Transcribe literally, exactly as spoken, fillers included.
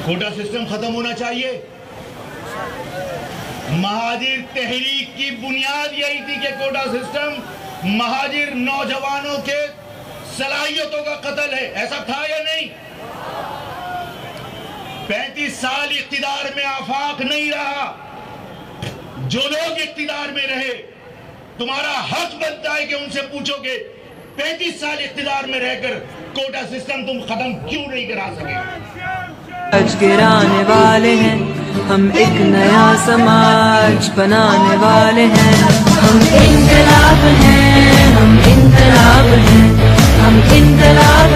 Quota system खत्म होना चाहिए। महाजिर तहरीक की बुनियाद यही थी कि कोटा सिस्टम महाजिर नौजवानों के सलाहियतों का कत्ल है। ऐसा था या नहीं? पैंतीस साल इख्तिदार में आफाक नहीं रहा। जो लोग इख्तिदार में रहे, तुम्हारा हक बनता है कि उनसे पूछोगे पैंतीस साल इख्तिदार में रहकर कोटा सिस्टम तुम खत्म क्यों नहीं करा सके। आज गिराने वाले हैं हम, एक नया समाज बनाने वाले हैं हम। इनकलाब हैं हम, इनकलाब हैं हम, इनकलाब